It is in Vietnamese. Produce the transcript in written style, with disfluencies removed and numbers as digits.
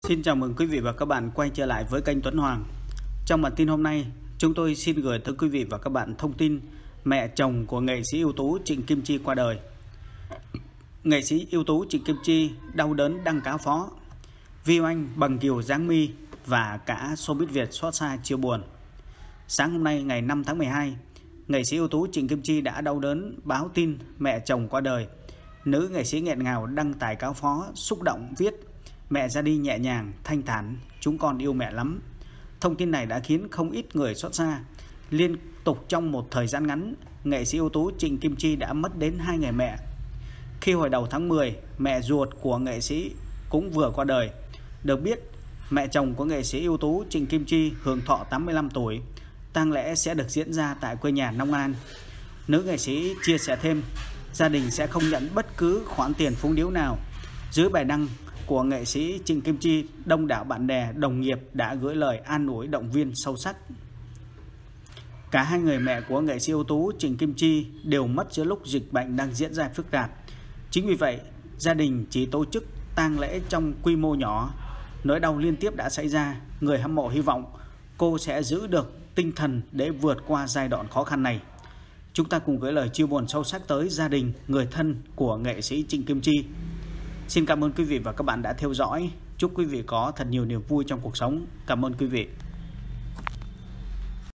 Xin chào mừng quý vị và các bạn quay trở lại với kênh Tuấn Hoàng. Trong bản tin hôm nay, chúng tôi xin gửi tới quý vị và các bạn thông tin mẹ chồng của nghệ sĩ ưu tú Trịnh Kim Chi qua đời. Nghệ sĩ ưu tú Trịnh Kim Chi đau đớn đăng cáo phó. Vi Oanh, Bằng Kiều, Giáng My và cả showbiz Việt xót xa chia buồn. Sáng hôm nay ngày 5 tháng 12, nghệ sĩ ưu tú Trịnh Kim Chi đã đau đớn báo tin mẹ chồng qua đời. Nữ nghệ sĩ nghẹn ngào đăng tải cáo phó xúc động viết: "Mẹ ra đi nhẹ nhàng, thanh thản, chúng con yêu mẹ lắm." Thông tin này đã khiến không ít người xót xa. Liên tục trong một thời gian ngắn, nghệ sĩ ưu tú Trịnh Kim Chi đã mất đến 2 người mẹ. Khi hồi đầu tháng 10, mẹ ruột của nghệ sĩ cũng vừa qua đời. Được biết, mẹ chồng của nghệ sĩ ưu tú Trịnh Kim Chi hưởng thọ 85 tuổi. Tang lễ sẽ được diễn ra tại quê nhà Long An. Nữ nghệ sĩ chia sẻ thêm, gia đình sẽ không nhận bất cứ khoản tiền phúng điếu nào. Dưới bài đăng của nghệ sĩ Trịnh Kim Chi, đông đảo bạn bè, đồng nghiệp đã gửi lời an ủi động viên sâu sắc. Cả hai người mẹ của nghệ sĩ ưu tú Trịnh Kim Chi đều mất giữa lúc dịch bệnh đang diễn ra phức tạp. Chính vì vậy, gia đình chỉ tổ chức tang lễ trong quy mô nhỏ. Nỗi đau liên tiếp đã xảy ra, người hâm mộ hy vọng cô sẽ giữ được tinh thần để vượt qua giai đoạn khó khăn này. Chúng ta cùng gửi lời chia buồn sâu sắc tới gia đình, người thân của nghệ sĩ Trịnh Kim Chi. Xin cảm ơn quý vị và các bạn đã theo dõi. Chúc quý vị có thật nhiều niềm vui trong cuộc sống. Cảm ơn quý vị.